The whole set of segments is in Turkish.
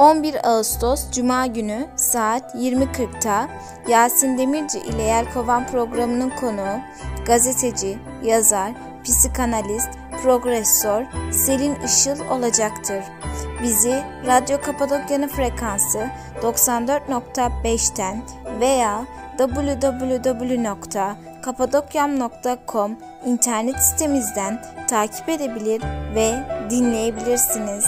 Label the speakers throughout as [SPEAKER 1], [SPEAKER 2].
[SPEAKER 1] 11 Ağustos Cuma günü saat 20.40'ta Yasin Demirci ile Yelkovan programının konuğu gazeteci, yazar, psikanalist, progresör Selin Işıl olacaktır. Bizi Radyo Kapadokya'nın frekansı 94.5'ten veya www.kapadokyam.com internet sitemizden takip edebilir ve dinleyebilirsiniz.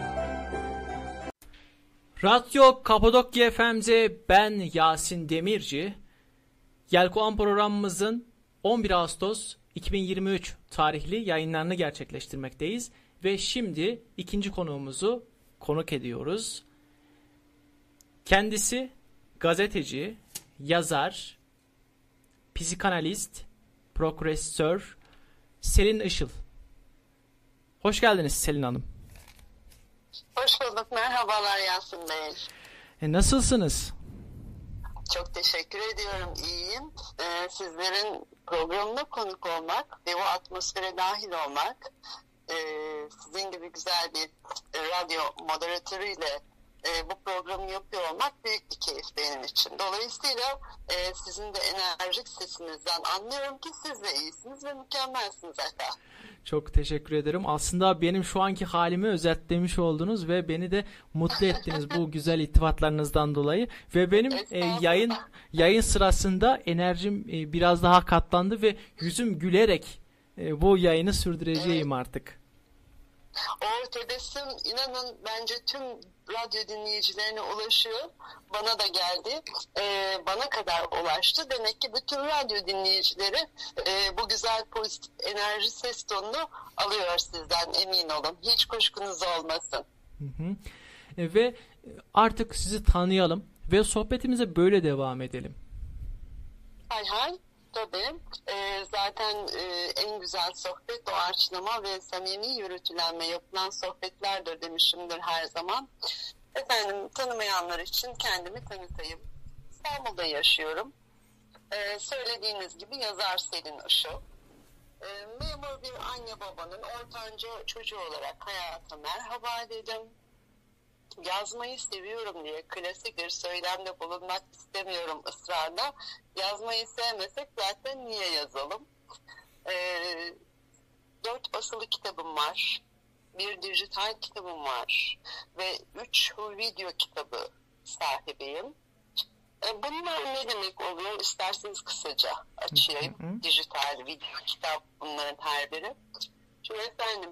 [SPEAKER 2] Radyo Kapadokya FM'de ben Yasin Demirci. Yelkovan programımızın 11 Ağustos 2023 tarihli yayınlarını gerçekleştirmekteyiz. Ve şimdi ikinci konuğumuzu konuk ediyoruz. Kendisi gazeteci, yazar, psikanalist, progresör Selin Işıl. Hoş geldiniz Selin Hanım.
[SPEAKER 3] Hoş bulduk. Merhabalar Yasin Bey.
[SPEAKER 2] Nasılsınız?
[SPEAKER 3] Çok teşekkür ediyorum. İyiyim. Sizlerin programına konuk olmak ve o atmosfere dahil olmak, sizin gibi güzel bir radyo moderatörüyle bu programı yapıyor olmak büyük bir keyif benim için. Dolayısıyla sizin de enerjik sesinizden anlıyorum ki siz de iyisiniz ve mükemmelsiniz efendim.
[SPEAKER 2] Çok teşekkür ederim. Aslında benim şu anki halimi özetlemiş oldunuz ve beni de mutlu ettiniz bu güzel iltifatlarınızdan dolayı. Ve benim yayın sırasında enerjim biraz daha katlandı ve yüzüm gülerek bu yayını sürdüreceğim artık.
[SPEAKER 3] O tebessüm inanın bence tüm radyo dinleyicilerine ulaşıyor. Bana da geldi. Bana kadar ulaştı. Demek ki bütün radyo dinleyicileri bu güzel pozitif enerji ses tonunu alıyor sizden, emin olun. Hiç kuşkunuz olmasın.
[SPEAKER 2] Ve artık sizi tanıyalım ve sohbetimize böyle devam edelim.
[SPEAKER 3] Hay hay. Tabii. Zaten en güzel sohbet doğaçlama ve samimi yürütülenme yapılan sohbetlerdir demişimdir her zaman. Efendim, tanımayanlar için kendimi tanıtayım. İstanbul'da yaşıyorum. Söylediğiniz gibi yazar Selin Işıl. Memur bir anne babanın ortanca çocuğu olarak hayata merhaba dedim. Yazmayı seviyorum diye klasik bir söylemde bulunmak istemiyorum ısrarla. Yazmayı sevmesek zaten niye yazalım? 4 basılı kitabım var. Bir dijital kitabım var. Ve 3 video kitabı sahibiyim. Bunlar ne demek oluyor? İsterseniz kısaca açayım. Dijital, video, kitap, bunların her biri. Şimdi efendim,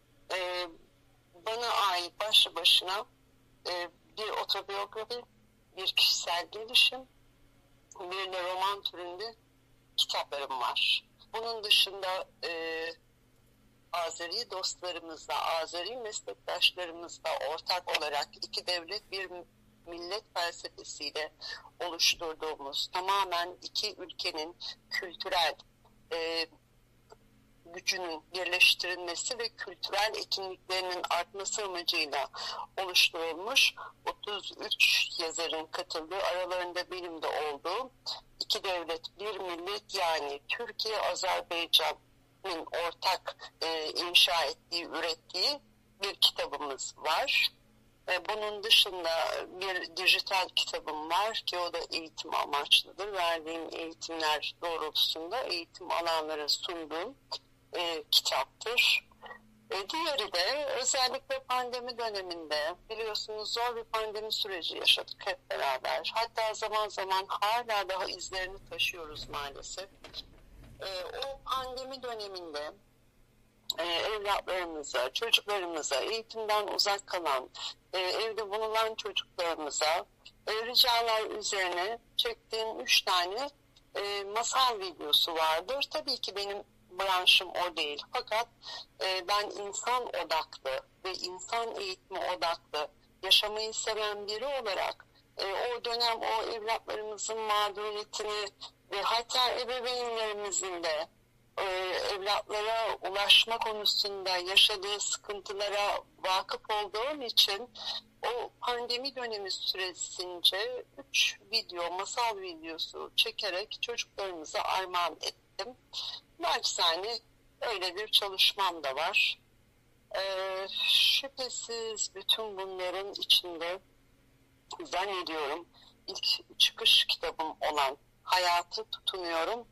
[SPEAKER 3] bana ait başlı başına bir otobiyografi, bir kişisel gelişim, bir de roman türünde kitaplarım var. Bunun dışında Azeri dostlarımızla, Azeri meslektaşlarımızla ortak olarak iki devlet bir millet felsefesiyle oluşturduğumuz tamamen iki ülkenin kültürel gücünün birleştirilmesi ve kültürel etkinliklerinin artması amacıyla oluşturulmuş 33 yazarın katıldığı, aralarında benim de olduğum iki devlet bir millet, yani Türkiye Azerbaycan'ın ortak inşa ettiği, ürettiği bir kitabımız var. Bunun dışında bir dijital kitabım var ki o da eğitim amaçlıdır. Verdiğim eğitimler doğrultusunda eğitim alanlara sunduğum kitaptır. Diğeri de özellikle pandemi döneminde, biliyorsunuz zor bir pandemi süreci yaşadık hep beraber. Hatta zaman zaman hala daha izlerini taşıyoruz maalesef. O pandemi döneminde evlatlarımıza, çocuklarımıza, eğitimden uzak kalan, evde bulunan çocuklarımıza ricalar üzerine çektiğim 3 tane masal videosu vardır. Tabii ki benim branşım o değil. Fakat ben insan odaklı ve insan eğitimi odaklı yaşamayı seven biri olarak o dönem o evlatlarımızın mağduriyetini ve hatta ebeveynlerimizin de evlatlara ulaşma konusunda yaşadığı sıkıntılara vakıf olduğum için o pandemi dönemi süresince 3 video, masal videosu çekerek çocuklarımıza armağan ettim. Naçizane öyle bir çalışmam da var. Şüphesiz bütün bunların içinde zannediyorum ilk çıkış kitabım olan Hayatı Tutunuyorum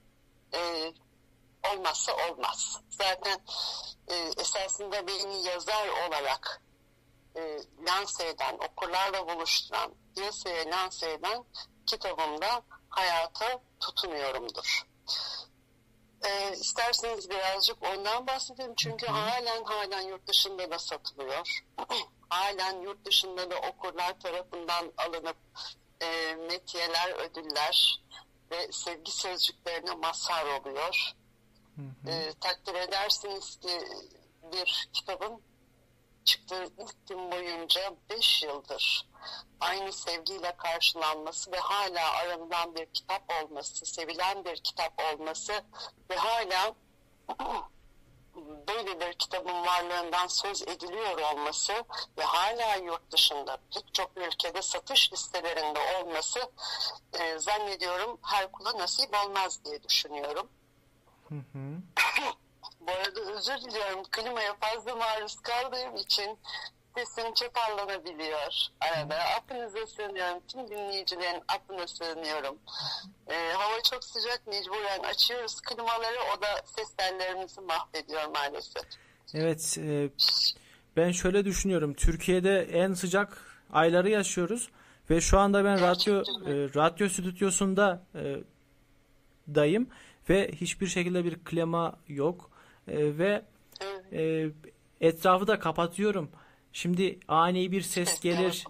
[SPEAKER 3] olmazsa olmaz. Zaten esasında beni yazar olarak lanse eden, okurlarla buluşturan, piyasaya lanse eden kitabımda Hayata Tutunuyorum'dur. İsterseniz birazcık ondan bahsedelim. Çünkü halen yurt dışında da satılıyor. Halen yurt dışında da okurlar tarafından alınıp metiyeler, ödüller ve sevgi sözcüklerine mazhar oluyor. Takdir edersiniz ki bir kitabın çıktığı ilk gün boyunca 5 yıldır aynı sevgiyle karşılanması ve hala aranılan bir kitap olması, sevilen bir kitap olması ve hala böyle bir kitabın varlığından söz ediliyor olması ve hala yurt dışında pek çok ülkede satış listelerinde olması zannediyorum her kula nasip olmaz diye düşünüyorum. Bu arada özür diliyorum, klimaya fazla maruz kaldığım için sesim çatallanabiliyor arada. Affınıza sığınıyorum, tüm dinleyicilerin affına sığınıyorum. Hava çok sıcak, mecburen açıyoruz klimaları, o da ses tellerimizi mahvediyor maalesef.
[SPEAKER 2] Evet, ben şöyle düşünüyorum, Türkiye'de en sıcak ayları yaşıyoruz ve şu anda ben radyo stüdyosunda dayım ve hiçbir şekilde bir klima yok ve etrafı da kapatıyorum. Şimdi ani bir ses gelir,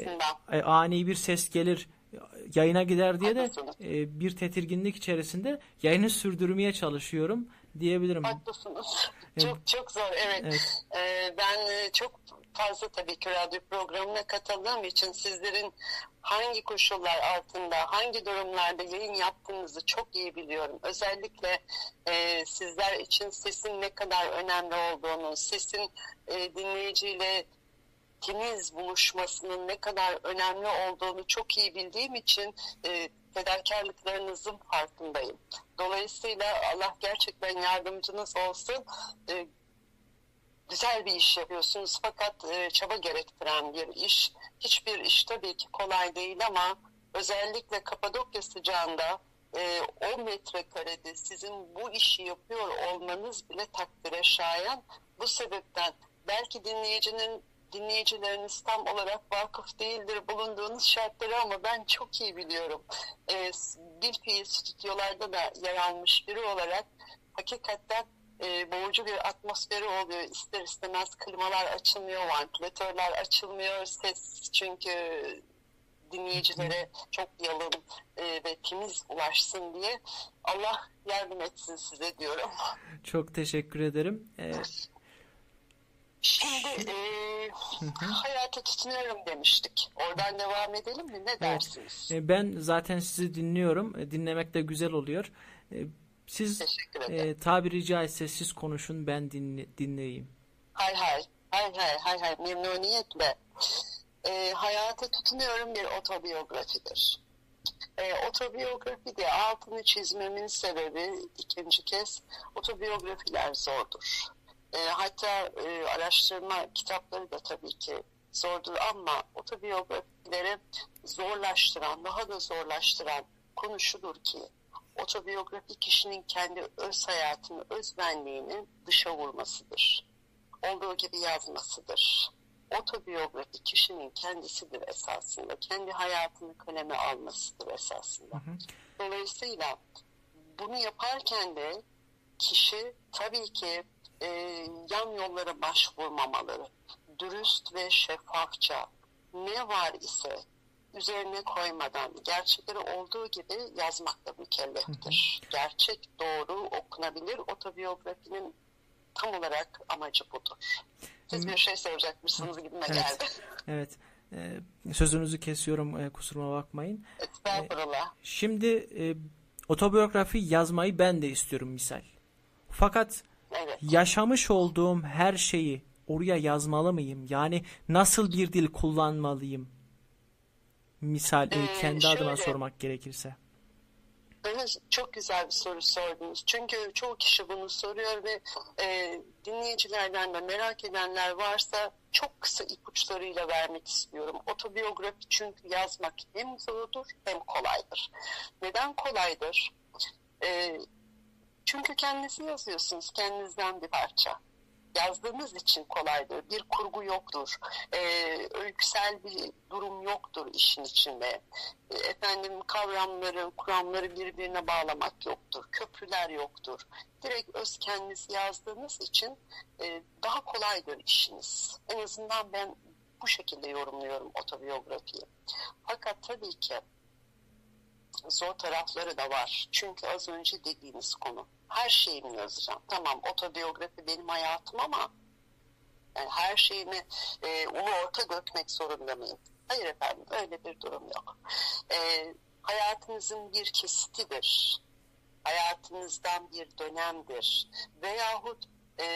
[SPEAKER 2] yayına gider diye de bir tedirginlik içerisinde yayını sürdürmeye çalışıyorum diyebilirim.
[SPEAKER 3] Haklısınız. Çok zor, evet. Ben çok fazla tabii ki radyo programına katıldığım için sizlerin hangi koşullar altında, hangi durumlarda yayın yaptığınızı çok iyi biliyorum. Özellikle sizler için sesin ne kadar önemli olduğunu, sesin dinleyiciyle temiz buluşmasının ne kadar önemli olduğunu çok iyi bildiğim için fedakarlıklarınızın farkındayım. Dolayısıyla Allah gerçekten yardımcınız olsun. Güzel bir iş yapıyorsunuz fakat çaba gerektiren bir iş. Hiçbir iş tabii ki kolay değil ama özellikle Kapadokya sıcağında 10 metrekarede sizin bu işi yapıyor olmanız bile takdire şayan. Bu sebepten belki dinleyicileriniz tam olarak vakıf değildir bulunduğunuz şartları ama ben çok iyi biliyorum. Bilfiil stüdyolarda da yer almış biri olarak hakikaten boğucu bir atmosferi oluyor. İster istemez klimalar açılmıyor, vantilatörler açılmıyor. Ses çünkü dinleyicilere çok yalın ve temiz ulaşsın diye. Allah yardım etsin size diyorum.
[SPEAKER 2] Çok teşekkür ederim.
[SPEAKER 3] Şimdi Hayata Tutunuyorum demiştik. Oradan devam edelim mi? Ne dersiniz?
[SPEAKER 2] Ben zaten sizi dinliyorum. Dinlemek de güzel oluyor. Siz tabiri caizse siz konuşun, ben dinleyeyim.
[SPEAKER 3] Hay memnuniyetle. Hayata Tutunuyorum bir otobiyografidir. Otobiyografi de altını çizmemin sebebi ikinci kez otobiyografiler zordur. Hatta araştırma kitapları da tabii ki zordur ama otobiyografileri zorlaştıran, daha da zorlaştıran konu şudur ki otobiyografi kişinin kendi öz hayatını, öz benliğini dışa vurmasıdır. Olduğu gibi yazmasıdır. Otobiyografi kişinin kendisidir esasında. Kendi hayatını kaleme almasıdır esasında. Dolayısıyla bunu yaparken de kişi tabii ki yan yollara başvurmamaları, dürüst ve şeffafça ne var ise üzerine koymadan gerçekleri olduğu gibi yazmakla mükelleftir. Gerçek, doğru, okunabilir otobiyografinin tam olarak amacı budur. Siz bir şey soracakmışsınız gibime geldi.
[SPEAKER 2] Evet. Sözünüzü kesiyorum, kusuruma bakmayın.
[SPEAKER 3] Estağfurullah.
[SPEAKER 2] Şimdi otobiyografi yazmayı ben de istiyorum misal. Fakat yaşamış olduğum her şeyi oraya yazmalı mıyım? Yani nasıl bir dil kullanmalıyım? Misal kendi adıma sormak gerekirse.
[SPEAKER 3] Evet, çok güzel bir soru sordunuz. Çünkü çoğu kişi bunu soruyor ve dinleyicilerden de merak edenler varsa çok kısa ipuçlarıyla vermek istiyorum. Otobiyografi çünkü yazmak hem zordur hem kolaydır. Neden kolaydır? Çünkü kendinizi yazıyorsunuz, kendinizden bir parça. Yazdığınız için kolaydır. Bir kurgu yoktur. Öyküsel bir durum yoktur işin içinde. Kavramları, kuramları birbirine bağlamak yoktur. Köprüler yoktur. Direkt öz kendinizi yazdığınız için daha kolaydır işiniz. En azından ben bu şekilde yorumluyorum otobiyografiyi. Fakat tabii ki zor tarafları da var. Çünkü az önce dediğiniz konu. Her şeyimi yazacağım. Tamam, otobiyografi benim hayatım ama yani her şeyimi ulu orta dökmek zorunda mıyım? Hayır efendim, öyle bir durum yok. Hayatınızın bir kesitidir. Hayatınızdan bir dönemdir. Veyahut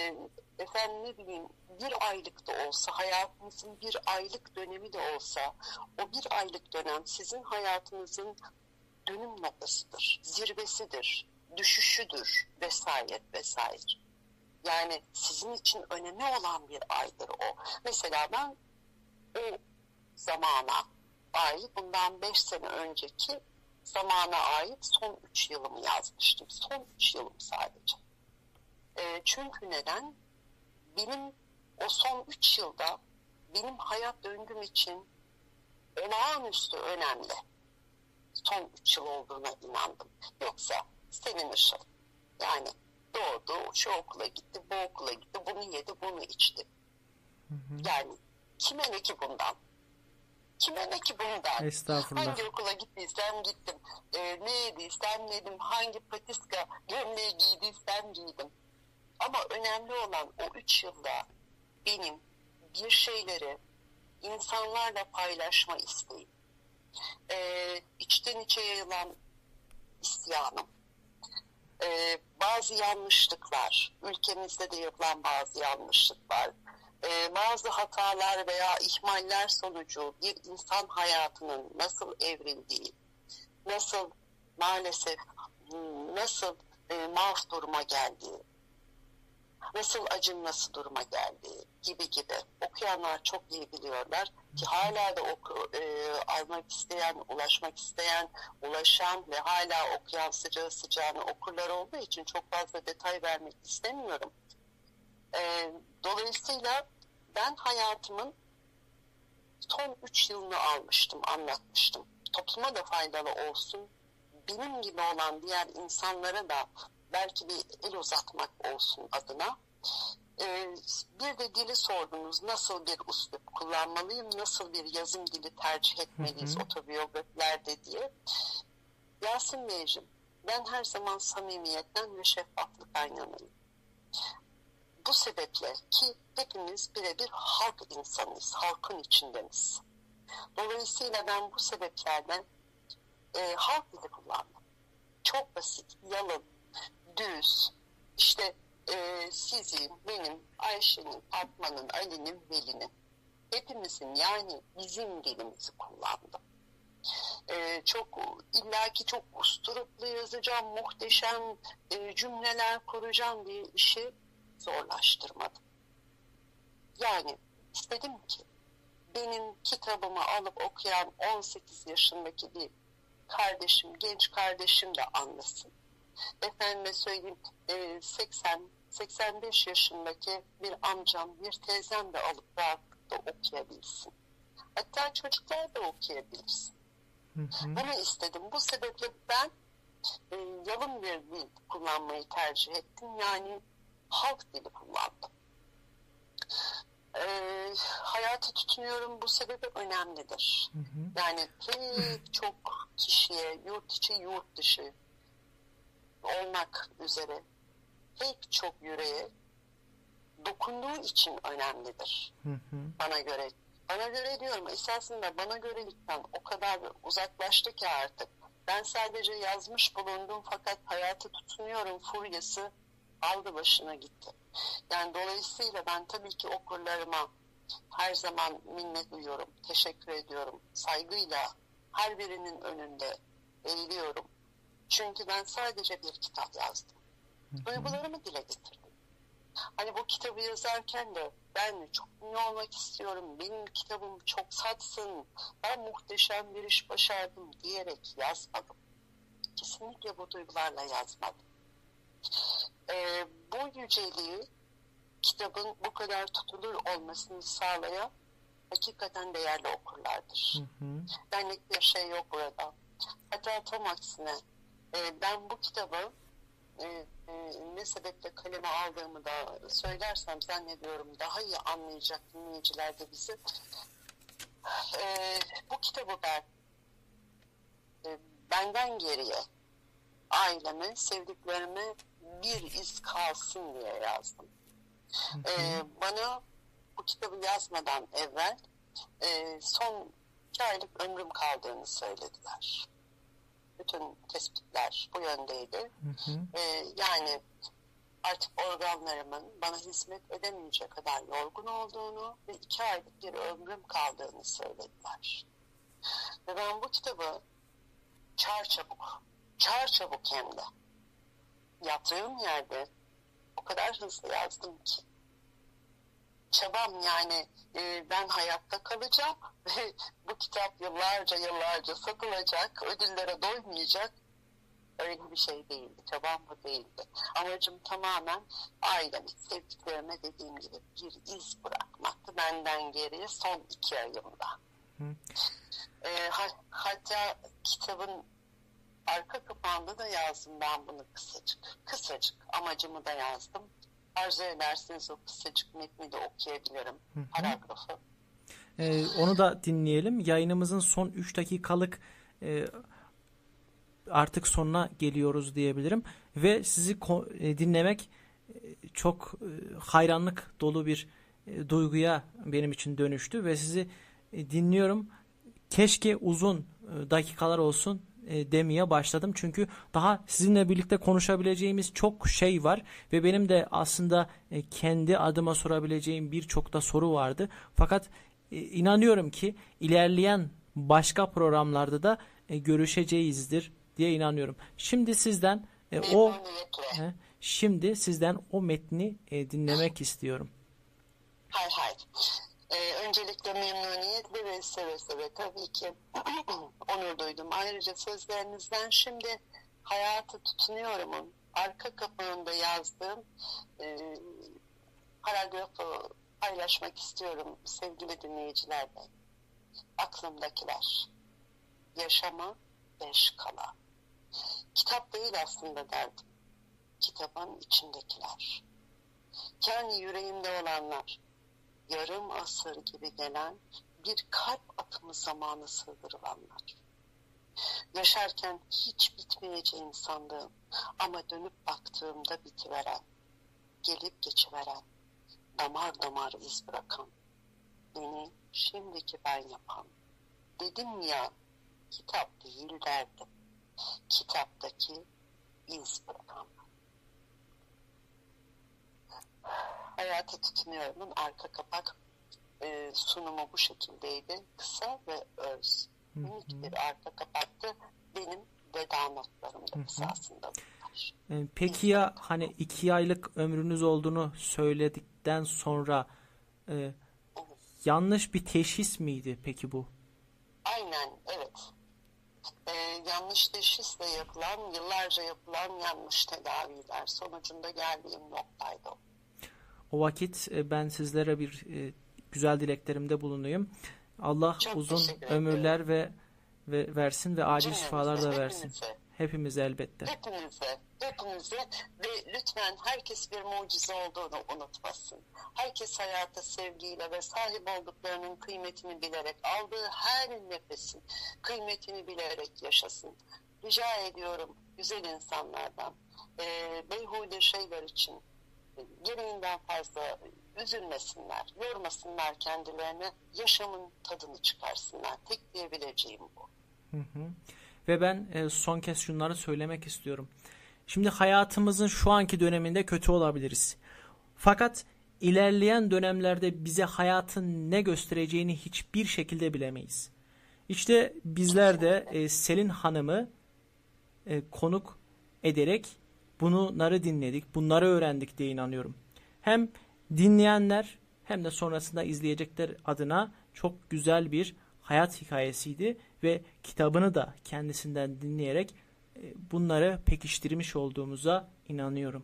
[SPEAKER 3] bir aylık da olsa, hayatınızın bir aylık dönemi de olsa, o bir aylık dönem sizin hayatınızın dönüm noktasıdır, zirvesidir, düşüşüdür vesaire vesaire. Yani sizin için önemi olan bir aydır o. Mesela ben o zamana ait, bundan 5 sene önceki zamana ait son 3 yılımı yazmıştım. Son 3 yılım sadece. Çünkü neden? Benim o son 3 yılda benim hayat döngüm için olağanüstü önemli. Son 3 yıl olduğuna inandım. Yoksa senin ışıl. Yani doğdu, şu okula gitti, bu okula gitti, bunu yedi, bunu içti. Yani kime ne ki bundan? Kime ne ki bundan?
[SPEAKER 2] Estağfurullah.
[SPEAKER 3] Hangi okula gittiysem gittim. Ne yediysem yedim. Hangi patiska gömleği giydiysem giydim. Ama önemli olan o 3 yılda benim bir şeyleri insanlarla paylaşma isteğim. İçten içe yayılan isyanım. Bazı yanlışlıklar, ülkemizde de yapılan bazı yanlışlıklar, bazı hatalar veya ihmaller sonucu bir insan hayatının nasıl evrildiği, nasıl maalesef maaf duruma geldiği, nasıl acınması duruma geldiği gibi okuyanlar çok iyi biliyorlar ki hala da almak isteyen, ulaşmak isteyen, ulaşan ve hala okuyan sıcağı sıcağına okurlar olduğu için çok fazla detay vermek istemiyorum. Dolayısıyla ben hayatımın son 3 yılını almıştım, anlatmıştım. Topluma da faydalı olsun, benim gibi olan diğer insanlara da belki bir el uzatmak olsun adına. Bir de dili sordunuz, nasıl bir üslup kullanmalıyım, nasıl bir yazım dili tercih etmeliyiz otobiyografilerde diye. Yasin Beyciğim, ben her zaman samimiyetten ve şeffaflıktan yanayım. Bu sebeple ki hepimiz birebir halk insanıyız, halkın içindeniz. Dolayısıyla ben bu sebeplerden halk dili kullandım. Çok basit, yalın, düz, işte sizin, benim, Ayşe'nin, Fatma'nın, Ali'nin, Veli'nin, hepimizin yani bizim dilimizi kullandım. illaki çok usturuplu yazacağım, muhteşem cümleler kuracağım diye işi zorlaştırmadım. Yani istedim ki benim kitabımı alıp okuyan 18 yaşındaki bir kardeşim, genç kardeşim de anlasın. Efendime söyleyeyim 80-85 yaşındaki bir amcam, bir teyzem de alıp rahatlıkla okuyabilsin. Hatta çocuklar da okuyabilsin. Bunu istedim. Bu sebeple ben yalın bir dil kullanmayı tercih ettim. Yani halk dili kullandım. Hayata tutunuyorum, bu sebebi önemlidir. Yani pek çok kişiye, yurt içi yurt dışı olmak üzere pek çok yüreğe dokunduğu için önemlidir. Bana göre. Bana göre diyorum, esasında bana görelikten o kadar uzaklaştı ki artık. Ben sadece yazmış bulundum fakat hayata tutunuyorum furyası aldı başına gitti. Yani dolayısıyla ben tabii ki okurlarıma her zaman minnet duyuyorum, teşekkür ediyorum. Saygıyla her birinin önünde eğiliyorum. Çünkü ben sadece bir kitap yazdım. Duygularımı dile getirdim. Hani bu kitabı yazarken de ben çok ünlü olmak istiyorum, benim kitabım çok satsın, ben muhteşem bir iş başardım diyerek yazmadım. Kesinlikle bu duygularla yazmadım. Bu yüceliği, kitabın bu kadar tutulur olmasını sağlayan hakikaten değerli okurlardır. Benlik bir şey yok burada. Hatta tam aksine ben bu kitabı ne sebeple kaleme aldığımı da söylersem zannediyorum daha iyi anlayacak dinleyiciler de bizi. Bu kitabı ben benden geriye aileme, sevdiklerime bir iz kalsın diye yazdım. Bana bu kitabı yazmadan evvel son 2 aylık ömrüm kaldığını söylediler. Bütün tespitler bu yöndeydi. Yani artık organlarımın bana hizmet edemeyecek kadar yorgun olduğunu ve 2 aylık bir ömrüm kaldığını söylediler. Ve ben bu kitabı çarçabuk hem de yattığım yerde o kadar hızlı yazdım ki çabam yani ben hayatta kalacağım ve bu kitap yıllarca satılacak, ödüllere doymayacak, öyle bir şey değildi. Çabam bu değildi. Amacım tamamen aileme, sevdiklerime dediğim gibi bir iz bırakmaktı. Benden geriye son 2 ayımda. Hatta kitabın arka kapağında da yazdım ben bunu kısacık amacımı da yazdım. Arzu ederseniz o kısacık metni de okuyabilirim. Paragrafı.
[SPEAKER 2] Onu da dinleyelim. Yayınımızın son 3 dakikalık artık sonuna geliyoruz diyebilirim. Ve sizi dinlemek çok hayranlık dolu bir duyguya benim için dönüştü. Ve sizi dinliyorum. Keşke uzun dakikalar olsun demeye başladım. Çünkü daha sizinle birlikte konuşabileceğimiz çok şey var ve benim de aslında kendi adıma sorabileceğim birçok da soru vardı. Fakat inanıyorum ki ilerleyen başka programlarda da görüşeceğizdir diye inanıyorum. Şimdi sizden o metni dinlemek istiyorum.
[SPEAKER 3] Hay. Öncelikle memnuniyetle ve seve tabii ki onur duydum. Ayrıca sözlerinizden şimdi hayatı tutunuyorumun arka kapağında yazdığım paragrafı paylaşmak istiyorum sevgili dinleyicilerle. Aklımdakiler. Yaşama 5 kala. Kitap değil aslında derdim. Kitabın içindekiler. Kendi yüreğimde olanlar. Yarım asır gibi gelen bir kalp atımı zamanı sığdırılanlar. Yaşarken hiç bitmeyeceğini sandığım ama dönüp baktığımda bitiveren, gelip geçiveren, damar iz bırakan, beni şimdiki ben yapan. Dedim ya, kitap değil derdim, kitaptaki iz bırakan. Hayata tutunuyorumun arka kapak sunumu bu şekildeydi. Kısa ve öz. Minik bir arka kapaktı. Benim veda notlarımda esasında bunlar.
[SPEAKER 2] Peki ya hani 2 aylık ömrünüz olduğunu söyledikten sonra yanlış bir teşhis miydi peki bu?
[SPEAKER 3] Aynen, evet. Yanlış teşhisle yapılan, yıllarca yapılan yanlış tedaviler sonucunda geldiğim noktaydı o.
[SPEAKER 2] O vakit ben sizlere bir güzel dileklerimde bulunayım. Allah
[SPEAKER 3] çok
[SPEAKER 2] uzun ömürler ve versin ve acil şifalar da versin. Hepimize elbette.
[SPEAKER 3] Hepimize ve lütfen herkes bir mucize olduğunu unutmasın. Herkes hayata sevgiyle ve sahip olduklarının kıymetini bilerek, aldığı her nefesin kıymetini bilerek yaşasın. Rica ediyorum güzel insanlardan beyhude şeyler için gereğinden fazla üzülmesinler, yormasınlar kendilerini, yaşamın tadını çıkarsınlar. Tek diyebileceğim bu.
[SPEAKER 2] Ve ben son kez şunları söylemek istiyorum. Şimdi hayatımızın şu anki döneminde kötü olabiliriz. Fakat ilerleyen dönemlerde bize hayatın ne göstereceğini hiçbir şekilde bilemeyiz. İşte bizler de Selin Hanım'ı konuk ederek bunları dinledik, bunları öğrendik diye inanıyorum. Hem dinleyenler hem de sonrasında izleyecekler adına çok güzel bir hayat hikayesiydi ve kitabını da kendisinden dinleyerek bunları pekiştirmiş olduğumuza inanıyorum.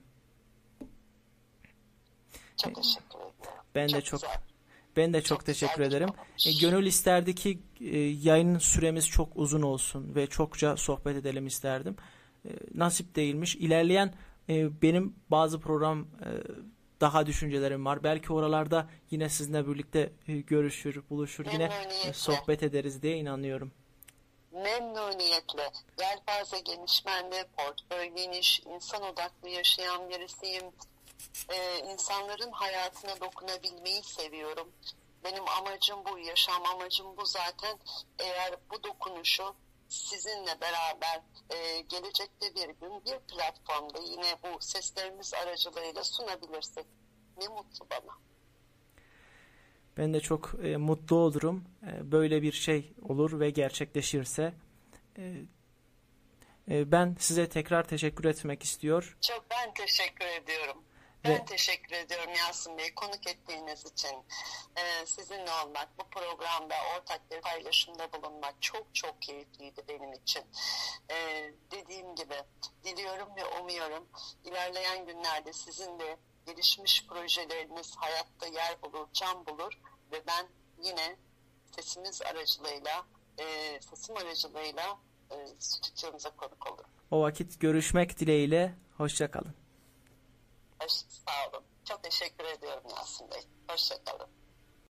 [SPEAKER 3] Çok teşekkür ederim.
[SPEAKER 2] Ben de çok teşekkür ederim. Gönül isterdi ki yayın süremiz çok uzun olsun ve çokça sohbet edelim isterdim. Nasip değilmiş. İlerleyen benim bazı program daha düşüncelerim var. Belki oralarda yine sizinle birlikte görüşür, buluşur, yine sohbet ederiz diye inanıyorum.
[SPEAKER 3] Memnuniyetle. Yelpaze geniş, ben de portföy geniş, insan odaklı yaşayan birisiyim. İnsanların hayatına dokunabilmeyi seviyorum. Benim amacım bu, yaşam amacım bu zaten. Eğer bu dokunuşu sizinle beraber gelecekte bir gün bir platformda yine bu seslerimiz aracılığıyla sunabilirsek ne mutlu bana.
[SPEAKER 2] Ben de çok mutlu olurum. Böyle bir şey olur ve gerçekleşirse. Ben size tekrar teşekkür etmek istiyor.
[SPEAKER 3] Çok ben teşekkür ediyorum. Ben teşekkür ediyorum Yasin Bey, konuk ettiğiniz için. Sizinle olmak, bu programda ortak bir paylaşımda bulunmak çok çok keyifliydi benim için. Dediğim gibi diliyorum ve umuyorum ilerleyen günlerde sizin de gelişmiş projeleriniz hayatta yer bulur, can bulur ve ben yine sesim aracılığıyla stüdyomuza konuk olurum.
[SPEAKER 2] O vakit görüşmek dileğiyle, hoşça kalın.
[SPEAKER 3] Sağ olun. Çok teşekkür ediyorum Yasin Bey. Hoşça kalın.